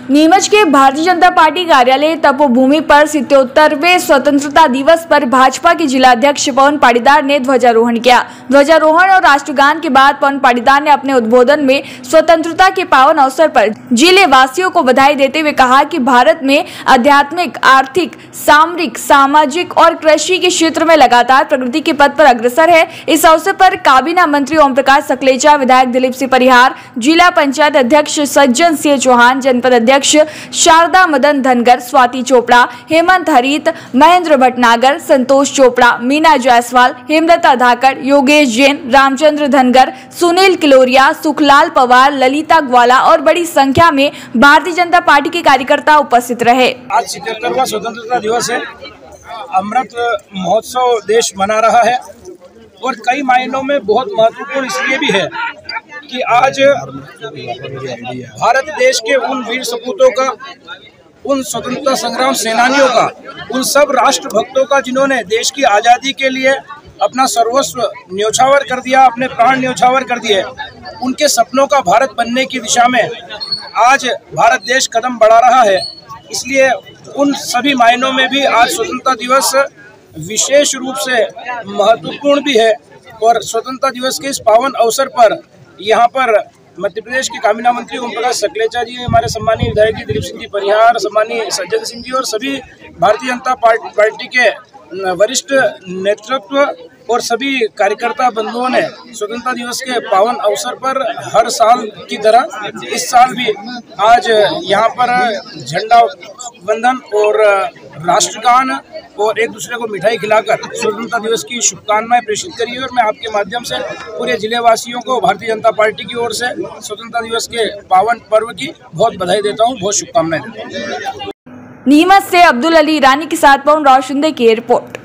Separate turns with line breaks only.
नीमच के भारतीय जनता पार्टी कार्यालय तपोभूमि पर 77वें स्वतंत्रता दिवस पर भाजपा के जिलाध्यक्ष पवन पाटीदार ने ध्वजारोहण किया। ध्वजारोहण और राष्ट्रगान के बाद पवन पाटीदार ने अपने उद्बोधन में स्वतंत्रता के पावन अवसर पर जिले वासियों को बधाई देते हुए कहा कि भारत में आध्यात्मिक, आर्थिक, सामरिक, सामाजिक और कृषि के क्षेत्र में लगातार प्रगति के पथ पर अग्रसर है। इस अवसर पर काबीना मंत्री ओम प्रकाश सकलेचा, विधायक दिलीप सिंह परिहार, जिला पंचायत अध्यक्ष सज्जन सिंह चौहान, जनपद अध्यक्ष शारदा मदन धनगर, स्वाति चोपड़ा, हेमंत हरित, महेंद्र भटनागर, संतोष चोपड़ा, मीना जायसवाल, हेमलता धाकड़, योगेश जैन, रामचंद्र धनगर, सुनील किलोरिया, सुखलाल पवार, ललिता ग्वाला और बड़ी संख्या में भारतीय जनता पार्टी के कार्यकर्ता उपस्थित रहे।
आज 77वां स्वतंत्रता दिवस है। अमृत महोत्सव देश मना रहा है और कई मायनों में बहुत महत्वपूर्ण इसलिए भी है कि आज भारत देश के उन वीर सपूतों का, उन स्वतंत्रता संग्राम सेनानियों का, उन सब राष्ट्र भक्तों का जिन्होंने देश की आज़ादी के लिए अपना सर्वस्व न्योछावर कर दिया, अपने प्राण न्योछावर कर दिए, उनके सपनों का भारत बनने की दिशा में आज भारत देश कदम बढ़ा रहा है। इसलिए उन सभी मायनों में भी आज स्वतंत्रता दिवस विशेष रूप से महत्वपूर्ण भी है। और स्वतंत्रता दिवस के इस पावन अवसर पर यहाँ पर मध्य प्रदेश के काबीना मंत्री ओम प्रकाश सकलेचा जी, हमारे सम्मानीय विधायक जी दिलीप सिंह जी परिहार, सम्मानीय सज्जन सिंह जी और सभी भारतीय जनता पार्टी के वरिष्ठ नेतृत्व और सभी कार्यकर्ता बंधुओं ने स्वतंत्रता दिवस के पावन अवसर पर हर साल की तरह इस साल भी आज यहाँ पर झंडा वंदन और राष्ट्रगान और एक दूसरे को मिठाई खिलाकर स्वतंत्रता दिवस की शुभकामनाएं प्रेषित करी है। और मैं आपके माध्यम से पूरे जिले वासियों को भारतीय जनता पार्टी की ओर से स्वतंत्रता दिवस के पावन पर्व की बहुत बधाई देता हूँ, बहुत शुभकामनाएं देता हूँ।
नीमच से अब्दुल अली ईरानी के साथ पवन राव शिंदे की रिपोर्ट।